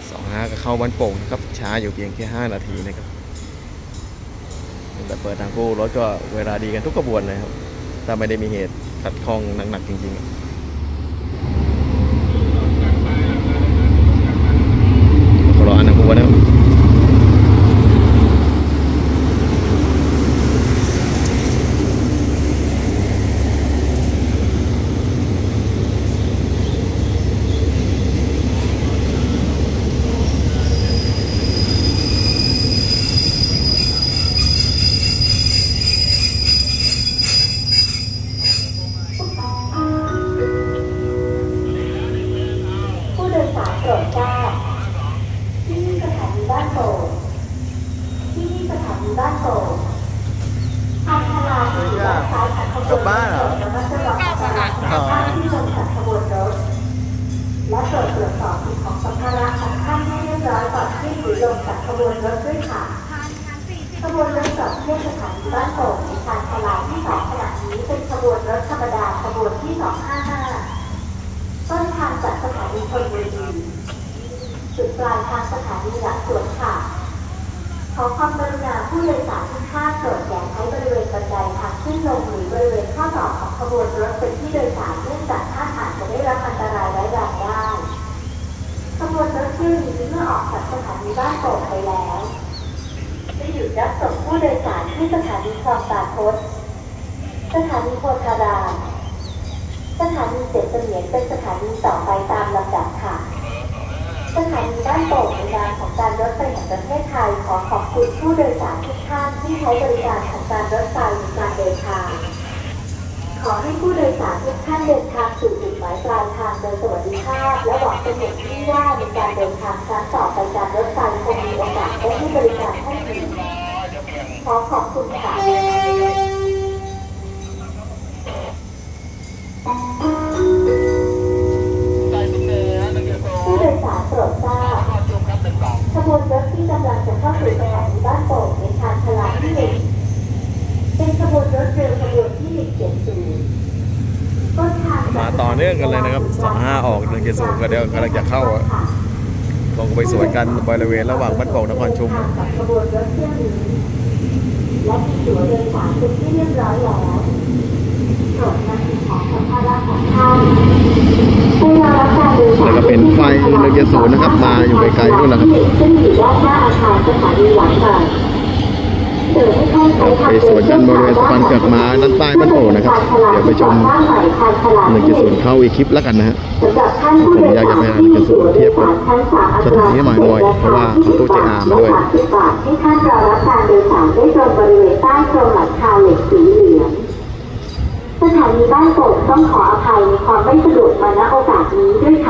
25ก็เข้าบ้านโป่งนะครับช้าอยู่เพียงแค่5 นาทีนะครับแต่เปิดทางกู้รถก็เวลาดีกันทุกขบวนเลยครับถ้าไม่ได้มีเหตุขัดข้องหนักๆจริงๆขอรออันนั้นกูวะนะครับกลับบ้านเหรอที่ลงจากขบวนรถและตรวจสอบสิ่งของสัมภาระของท่านให้เรียบร้อยก่อนที่จะลงจากขบวนรถด้วยค่ะขบวนรถจอดเทียบสถานีบ้านโป่งในชานชาลาที่2ขณะนี้เป็นขบวนรถธรรมดาขบวนที่255ต้นทางจากสถานีธนบุรีจุดปลายทางสถานีหลักสวนค่ะขอความกรุณาผู้โดยสารทุกท่านโปรดอย่าใช้บริเวณบันไดทางขึ้นลงหรือบริเวณข้อต่อของขบวนรถเป็นที่โดยสารเนื่องจากท่านอาจจะได้รับอันตรายร้ายแรงได้ขบวนรถเที่ยวนี้เมื่อออกจากสถานีบ้านโป่งไปแล้วจะหยุดรับส่งผู้โดยสารที่สถานีคลองตาคดสถานีโพธารามสถานีเจ็ดเสมียนเป็นสถานีต่อไปตามลำดับค่ะสถานีบ้านโป่งในนามของการรถไฟแห่งประเทศไทยขอขอบคุณผู้โดยสารทุกท่านที่ใช้บริการของการรถไฟในการเดินทางขอให้ผู้โดยสารทุกท่านเดินทางสู่จุดหมายปลายทางโดยสวัสดิภาพและหวังเป็นอย่างยิ่งว่าในการเดินทางครั้งต่อไปการรถไฟคงมีโอกาสได้ให้บริการท่านอีกขอขอบคุณค่ะผู้โดยสารโปรดทราบขบวนรถที่กำลังจะเข้าสู่สถานีบ้านโป่งในชานชาลาที่1เป็นขบวนรถเร็วขบวนที่170ต้นทางมาต่อเนื่องกันเลยนะครับ25ออก170ก็เดี๋ยวกำลังจะเข้าลงไปสวนกันบริเวณระหว่างบ้านโป่งนครชุมขบวนรถเที่ยวนี้และมีตั๋วโดยสารเป็นที่เรียบร้อยแล้วโปรดนำสิ่งของสัมภาระของท่านแล้วก็เป็นไฟ170นะครับมาอยู่ไกลๆนู่นแหละครับซึ่งอยู่ด้านหน้าอาคารสถานีหลังค่ะไปสวนกันบริเวณสะพานเกือกม้าด้านใต้บ้านโป่งนะครับเดี๋ยวไปชม170เข้าอีกคลิปแล้วกันนะฮะผมอยากจะไป170เทียบกับสถานีใหม่บ่อยเพราะว่าเขาตู้ JR มาด้วยให้ท่านรอรับการโดยสารได้ตรงบริเวณใต้โครงหลังคาเหล็กสีเหลืองสถานีบ้านโป่งต้องขออภัยในความไม่สะดวกมาณโอกาสนี้ด้วยค่ะ